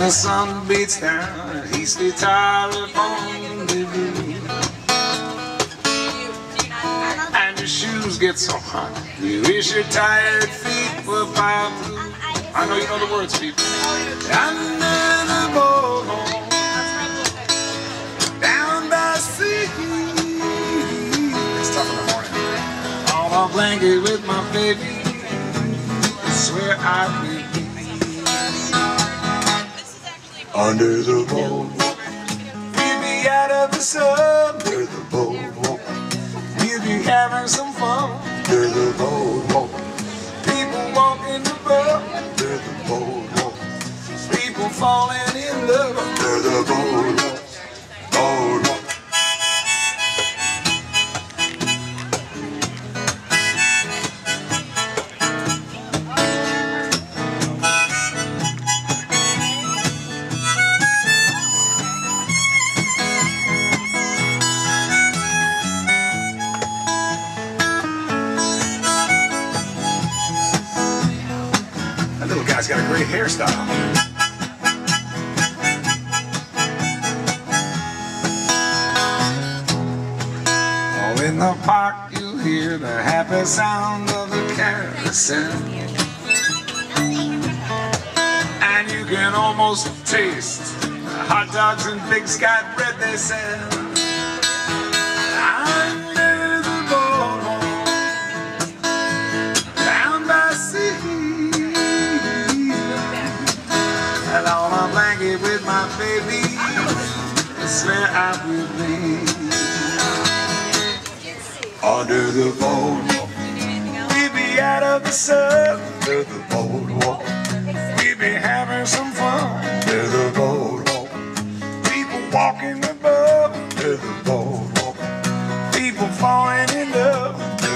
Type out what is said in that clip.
the sun beats down, he's the telephone debris. And your shoes get so hot, you wish your tired feet were fireproof. I know you know the words, people. Under the boardwalk, down by the sea. It's tough in the morning. On a blanket with my baby, I swear I will be. Under the boardwalk, we'll be out of the sun. Under the boardwalk, we'll be having some fun. Under the boardwalk, people walking the boat. Under the boardwalk, people falling in love. Under the boardwalk, boardwalk. Little guy's got a great hairstyle. Oh, in the park you hear the happy sound of the carousel, and you can almost taste the hot dogs and big sky bread they sell. Under the boardwalk, down by the sea, and on a blanket with my baby, it's where I will be. Under the boardwalk, we'll be out of the sun. Under the boardwalk, we'll be having some fun. Under the boardwalk, people walking the boat. Under the boardwalk, people falling in love.